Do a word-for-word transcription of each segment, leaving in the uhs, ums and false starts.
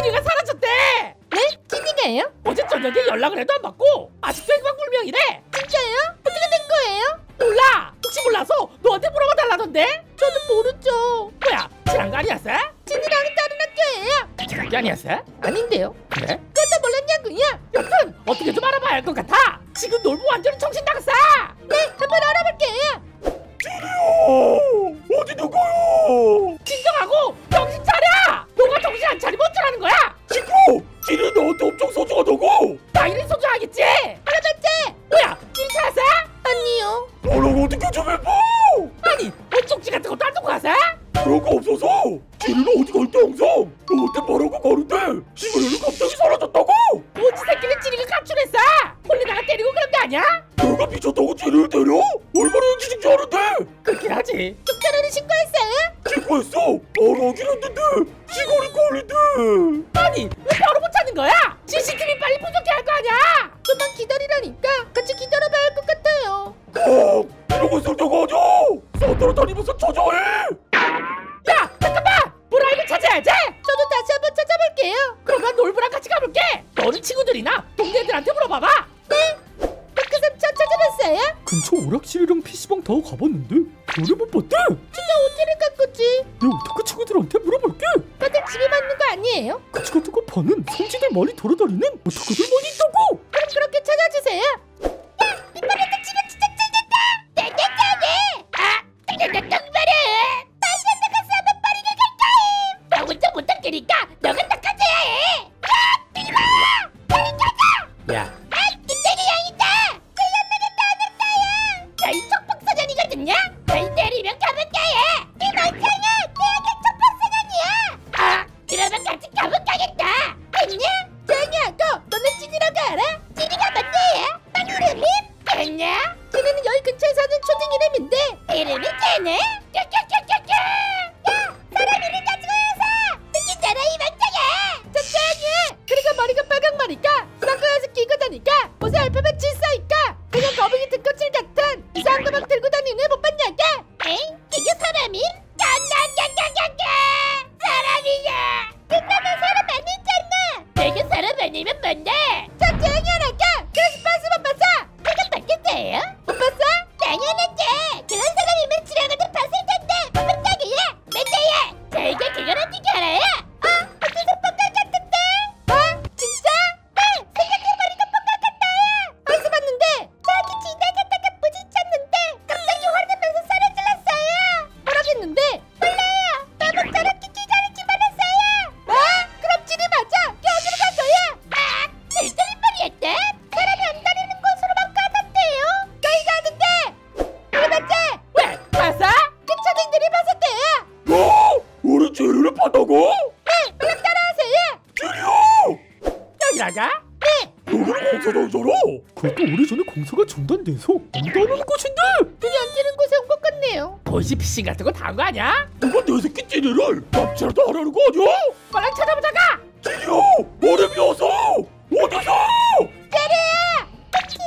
찐이가 사라졌대. 네? 찐이가요? 어제 저녁에 연락을 해도 안 받고 아직도 행방불명이래. 진짜요? 어떻게 된 거예요? 몰라. 혹시 몰라서 너한테 물어봐 달라던데? 저는 모르죠. 뭐야, 친한 거 아니었어? 찐이랑 다른 학교예요. 같은 학교 아니었어? 아닌데요. 그래? 그것도 몰랐냐고요? 여튼 어떻게 좀 알아봐야 할 것 같아. 지금 놀부 완전히 정신 나갔어. 네, 한번 알아볼게요. 찌리야, 어디 누구요? 진정하고 정신 차려. 너가 정신 안 차리면 어쩌라는 거야? 친구, 찌리 너한테 엄청 소중하다고. 당연히 소중하겠지. 알아봤지? 뭐야, 찐 찾았어? 아니요. 너랑 어떻게 좀 해봐. 아니, 뭐 쪽지 같은 것도 안 듣고 가서? 그런 거 없어서 찌리는 어디 갈 때 항상 너한테 말하고 가는데 시간이 갑자기 사라졌다고. 뭐지 새끼는 찌리를 가출했어. 홀리다가 때리고 그런 거 아니야? 내가 미쳤다고 찌리를 때려? 얼마나 행기신지 아는데. 그렇긴 하지. 경찰에 신고했어요? 신고했어. 바로 하긴 했는데 시간이 걸린대. 아니, 왜 바로 못 찾는 거야? 씨씨티비 빨리 분석해야 할 거 아니야? 좀만 기다리라니까. 같이 기다려봐야 할 것 같아요. 아, 이러고 있을 때가 아니야. 사다리 다니면서 찾아해. 야, 잠깐만. 뭘 알고 찾아야지. 저도 다시 한번 찾아볼게요. 그러면 놀부랑 같이 가볼게. 너는 친구들이나 동네 애들한테 물어봐봐. 네? 덕크삼촌 찾아봤어요? 근처 오락실이랑 피시방 다 가봤는데 별을 못 봤대. 진짜 어디를 간 거지? 내 오타쿠 친구들한테 물어볼게. 다들 집에 맞는 거 아니에요? 같이 같은 거 파는 성지들 많이 돌아다니는 오타쿠들 많이 있다고. 그럼 그렇게 찾아주세요. 야! 이번에도 집에 진짜 찾았다! 내내 짜네! 아, 근데 너 똑바로. 다시 한번 가서 한번 빠르게 갈까임! 나 혼자 못 닦으니까 너가 닦아줘야 해. 야! 이리 와! 빨리 찾아! 야, 아! 김대리 양이다! 끌려나겠다 안 했다요! 나이 척박사년이거든요. 날 때리면 가볼게 해. 이 멍청아! 내한테 촉박사년이야! 아, 그러면 같이 감옥 가겠다. 됐냐? 조용히 하고 너네 찐이라고 알아? 찐이가 뭔데요? 빵 이름이? 됐냐? 찐이는 여기 근처에 사는 초딩 이름인데 이름이 쟤네? 꺑꺑꺑꺑. 야! 사람 이름 가지고 해서 느끼잖아 이 멍청아! 적당히 해! 그리고 머리가 빨강머리가 선글라스 끼고 다니까 옷에 알파벳 칠 써있까 그냥 거북이 등껍질 같은 이상한 거 막 들고 다니는 애 못 봤냐까? 엥? 이게 사람임? 꺑꺑꺑꺑. 사람이냐? 끝나면 사람 아니잖아! 내게 사람 아니면 뭔데? 참 조용히 하라까! 그래서 버스 못 봤어! 내가 봤겠어요? 못 봤어? 당연하지! 그런 사람이면 지나가다 봤을 텐데 못 봤다고요? 맨데야, 저희가 그걸 어떻게 알아요? 어? 어디서 뻥것 같은데? 어? 진짜? 네! 생각해보니까 뻥것 같아요! 어디서 봤는데? 저기 지나가다가 부딪혔는데 갑자기 화내면서 사라질렀어요! 뭐라겠는데? 몰라요! 나도 저렇게 기다리지 말았어요! 어? 그럼 찐이 맞아! 어디로 간 거야? 아, 들들이빨이었대? 사람이 안 다니는 곳으로만 가던데요? 거기 가는데! 이거 맞지? 왜? 봤어? 그 초딩들이 봤었대요! 뭐? 우리 찌리를 봤다고? 네! 얼른 따라하세요! 찌리야! 여기라가? 네! 여기는 공사장이잖아. 그것도 오래전에 공사가 중단돼서 아무도 안 오는 곳인데. 눈이 안 띄는 곳에 온 것 같네요. 보이스피싱 같은 거 다 한 거 아니야? 누가 내 새끼 찌리를 납치라도 안 하는 거 아니야? 빨리 찾아보자가! 찌리야! 머리 비어서! 어디서! 찌리야! 토끼!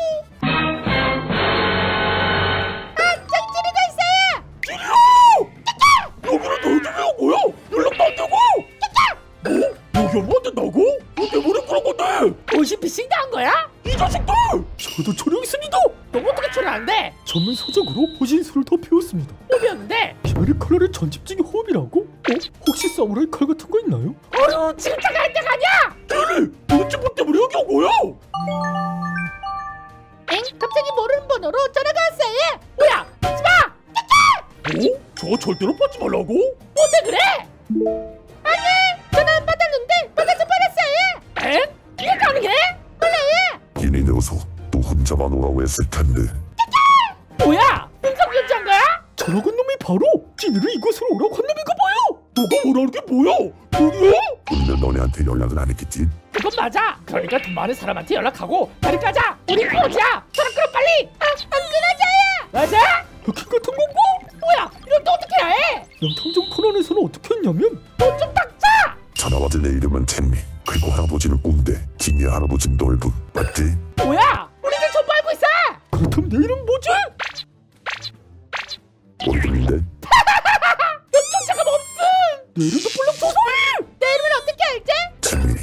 아! 저기 찌리가 있어요! 찌리야! 여기는 너희들 왜 온 거야? 연락도 안 되고! 뭐? 여기 오면 안 된다고? 너 때문에 그런 건데! 보이스피싱 당한 거야? 이 자식들! 저도 촬영했습니다! 너 어떻게 처리하는데? 전문 서적으로 호신술을 더 배웠습니다. 뭐였는데? 비메리 칼날의 전집중의 호흡이라고? 어? 혹시 사무라이 칼 같은 거 있나요? 어휴, 지금 잠깐 때가 아니야! 찌리! 도대체 뭐 때문에 여기 온 거야? 엥? 갑자기 모르는 번호로 전화가 왔어요! 뭐야? 하지마! 어? 저거 절대로 받지 말라고? 뭔데 그래? 아니! 전화 안 받았는데 받아서 버렸어요! 에? 이게 가능해? 몰라요! 괜히 내어서 또 혼자만 오라고 했을 텐데. 뭐야? 음성 연주한 거야? 전학온 놈이 바로 찌리를 이곳으로 오라고 한 놈인가 봐요. 너가 오라는 게 뭐야? 돈이야? 분명 너네한테 연락은 안 했겠지? 그건 맞아. 그러니까 돈 많은 사람한테 연락하고 다리 까자. 우리 끊어자. 전화 끊어 빨리. 아! 안 끊어져요! 맞아? 해킹 같은 건가? 뭐야? 이럴 때 어떻게 해야 해? 영탕정 코난에서는 어떻게 했냐면 돈 좀 닦자. 전화 받은 내 이름은 텐미. 그리고 할아버지는 꼰대. 김이 할아버지는 놀부. 맞지? 뭐야? 우리들 전부 알고 있어. 그렇다면 내 이름 뭐지? 원빈인데? 너 쫓아가 없음. 내 이름도 불러 조소해. 내 이름을 어떻게 알지? 텐미.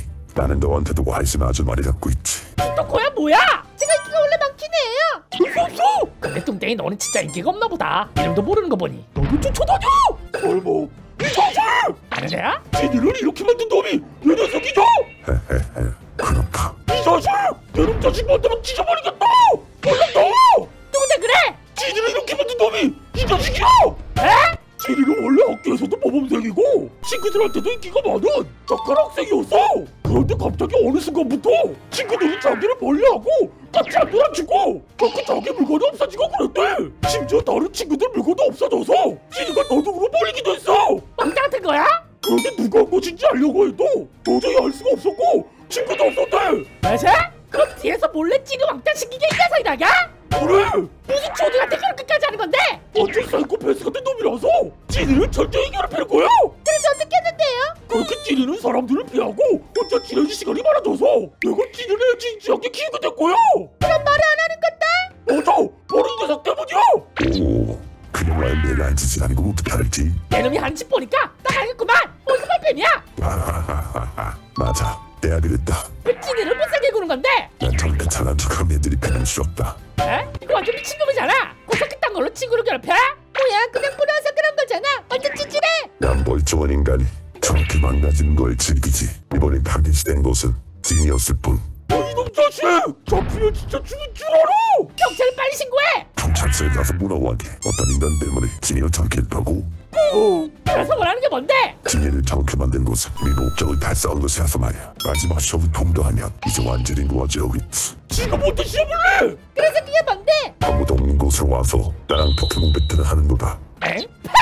난 너한테도 관심 아주 많이 갖고 있지. 틱톡커야 뭐야? 제가 인기가 원래 많긴 해요. 볼수 없어. 근데 뚱땡이 너는 진짜 인기가 없나 보다. 이름도 모르는 거 보니. 나도 쫓아다녀. 설마 이 자식! 아는 애야? 지니를 이렇게 만든 놈이 이 녀석이죠? 헤헤헤. 그렇다. 이 자식! 내놈 자식 만들어 찢어버리겠다! 얼른 나와! 누군데 그래? 지니를 이렇게 만든 놈이 이 자식이야! 에? 지니는 원래 학교에서도 모범생이고 친구들한테도 인기가 많은 착한 학생이었어. 그런데 갑자기 어느 순간부터 친구들이 자기를 멀리하고 같이 안 놀아주고 자꾸 자기 물건이 없어지고 그랬대. 심지어 다른 친구들 물건도 없어져서 지니가 너등으로 몰리기도 했어. 왕따 같은 거야? 그런데 누가 한 것인지 알려고 해도 도저히 알 수가 없었고 친구도 없었대. 맞아? 그럼 뒤에서 몰래 찌르 왕따 시키게 이 녀석이 나야? 그래! 무슨 초등한테 그렇게까지 하는 건데? 완전 사이코패스 같은 놈이라서 지니를 철저히 괴롭히는 거야. 그래서 어떻게 했는데요? 그렇게 찌니는 사람들을 피하고 혼자 지내는 시간이 많아져서 내가 지니를 진지하게 키우게 된 거야. 그럼 말을 안 하는 건데? 맞아! 바로 이 녀석 때문이야. 오, 그냥 왜 내가 앉지 않고 어떻게 알지? 얘놈이 한집 보니까 딱 알겠구만. 어디서 발뺌이야? 하하하하. 맞아, 내가 그랬다. 왜 찌르를 못살게 구는 건데? 난 정말 잘난 척하는 애들이 그냥 싫었다. 에? 이거 완전 미친놈이잖아. 고작 그딴 걸로 친구를 괴롭혀? 뭐야 그냥 부러워서 그런 거잖아. 완전 찌질해. 난 멀쩡한 인간이 저렇게 망가지는 걸 즐기지. 이번에 타깃된 것은 찐이었을 뿐. 너 이놈 자식! 잡히면 진짜 죽을 줄 알아! 경찰에 빨리 신고해. 경찰서에 가서 물어보게. 어떤 인간 때문에 찐이를 저렇게 했다고? 어, 그래서 원하는 게 뭔데? 찐이를 저렇게 만든 것은 우리 목적을 달성한 것이라서 말이야. 마지막 시험을 통과하면 이제 완전히 놓아지고 있지. 지가 뭔데 시험을 내! 그래서 그게 뭔데? 아무도 없는 곳으로 와서 나랑 포켓몬 배틀을 하는 거다. 엥?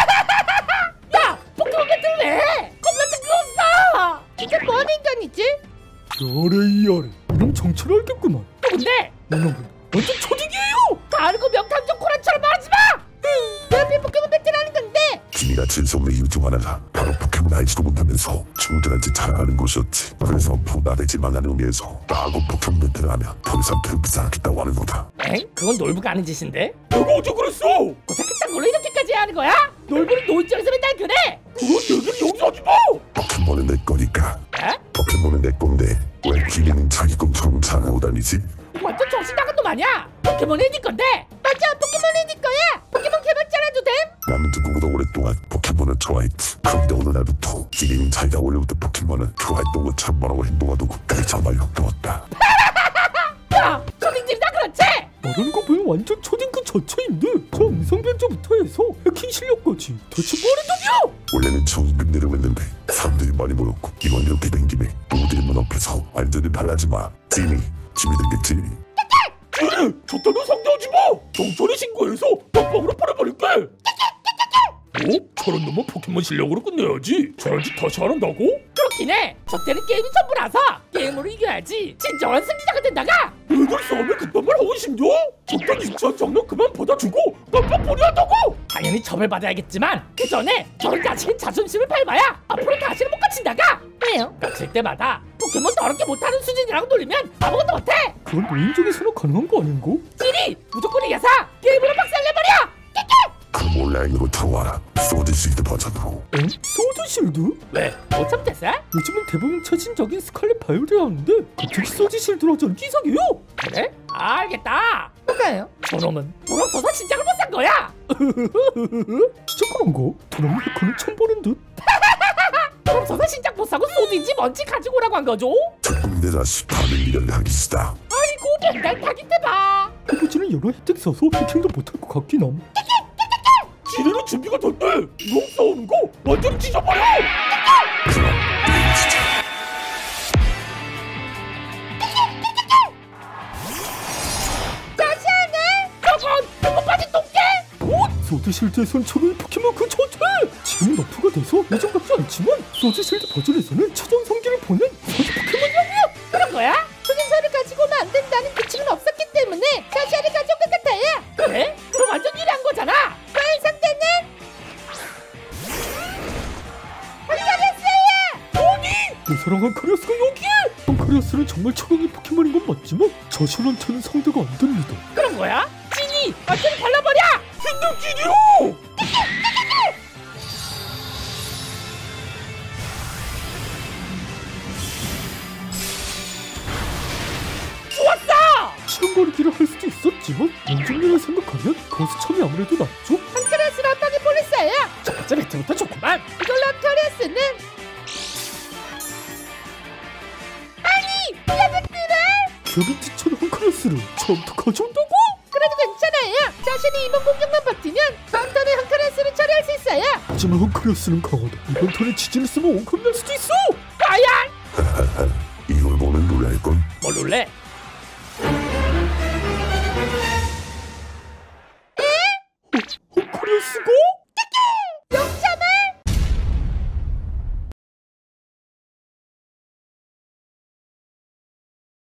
야! 포켓몬 배틀 왜? 겁나 뜬금없어. 이게 뭔 인간이지? 야래 이야래 이놈 정체를 알겠구만. 누군데? 이놈은 완전 초딩이에요! 다 알고 명탐정 코란처럼 말하지 마! 내 앞에 포켓몬 배틀하는 건데. 찐이가 질 수 없는 이유 중 하나가 바로 포켓몬 알지도 못하면서 친구들한테 자랑하는 것이었지. 그래서 부나대지 말라는 의미에서 나하고 포켓몬 배틀을 하면 더 이상 배우지 않겠다고 하는 거다. 엥? 그건 놀부가 아는 짓인데? 내가 어제 그랬어! 고작 그딴 걸로 이렇게까지 해야 하는 거야? 놀부는 노인정에서 맨날 그래? 그런 얘기를 여기서 하지 마! 포켓몬은 내 거니까. 에? 포켓몬은 내 건데 왜 기린은 자기 것처럼 자랑하고 다니지? 완전 정신 나간 놈 아니야? 포켓몬이 네 건데? 맞아 포켓몬이 네 거야. 포켓몬 개발자라도 됨? 나는 누구보다 오랫동안 포켓몬을 좋아했지. 그런데 어느 날부터 기린은 자기가 원래부터 포켓몬을 좋아했던 것처럼 뭐라고 행동하더고 그게 정말 역겨웠다. 야! 초딩들이 다 그렇지? 말하는 거 보면 완전 초딩 그 자체인데 저 음성 변조부터 해서 해킹 실력까지 대체 뭐하는 놈이야! 원래는 적응금 내려갔는데 사람들이 많이 모였고 이번 이렇게 된 김에 모두의 문 앞에서 완전히 달라지 마. 찐이 준비됐겠지? 그래! 저따로 상대하지 마! 경찰에 신고해서 깜빵으로 보내버릴게! 어? 저런 놈은 포켓몬 실력으로 끝내야지. 저런 짓 다시 안 한다고? 그렇긴 해. 저 때는 게임이 전부라서 게임으로 이겨야지 진정한 승리자가 된다가. 애들 싸움에 그딴 말 하고 싶냐? 저딴 유치한 장난 그만 받아주고 깜빵 보내한다고! 당연히 처벌받아야겠지만 그 전에 저런 자식의 자존심을 밟아야 앞으로 다시는 못 갇힌다가. 왜요? 갇힐 때마다 포켓몬 더럽게 못하는 수준이라고 놀리면 아무것도 못해. 그건 노인정에서는 가능한 거 아닌가? 찌리 무조건 이겨서 게임으로 박살내버려. 그럼 온라인으로 들어와라. 소드실드 버전으로. 엥? 소드실드? 왜? 못 참겠어? 요즘은 대부분 최신적인 스칼렛 바이올이라는데 갑자기 소드실드라자는 이상해요! 그래? 알겠다. 뭐가요? 저놈은 돈 없어서 신작을 못 산 거야. 진짜 그런가? 그럼 해커는 처음 보는 듯? 돈 없어서 신작 못 사고 소주인지 뭔지 가지고 오라고 한 거죠? 조금 내 자식 다른 일을 하기 시다. 아이고 맨날 타깃 대봐. 해보지는 여러 혜택 써서 해킹도 못할 것 같긴 함. 지뢰로 준비가 됐네! 용 싸우는 거 완전히 찢어버려! 그럼 내일 진짜 자시하네. 저건 배꼽 빠진 똥개. 소드실드에선 적용이 포켓몬 그 자체! 지금 너프가 돼서 예전 같지 않지만 소드실드 버전에서는 최전 성기를 보낸 소드 포켓몬이라고요! 그런 거야? 소진서를 가지고 오면 안 된다는 규칙은 없었기 때문에 자시하를 가져온 것 같아요. 그래? 그럼 완전 유리한 거잖아. 과연 상대는? 내 사랑한 카리아스가 여기에! 카리아스는 정말 최강의 포켓몬인 건 맞지만 자신한테는 상대가 안 됩니다. 그런 거야? 찐이 완전히 발라버려. 생명진이요! 거스청이 아무래도 낫죠? 헝클리어스를 한 방에 보냈어요. 첫 번째 배트부터 좋구만. 이걸로 헝클리어스는 아니 블라드들을 큐비티천 헝클리어스를 처음부터 가져온다고? 그래도 괜찮아요. 자신이 이번 공격만 버티면 다음 턴에 헝클리어스를 처리할 수 있어요. 하지만 헝클리어스는 강하다. 이번 턴에 지진을 쓰면 원컵 날 수도 있어. 과연 이걸 보면 놀랄건 뭘 놀래?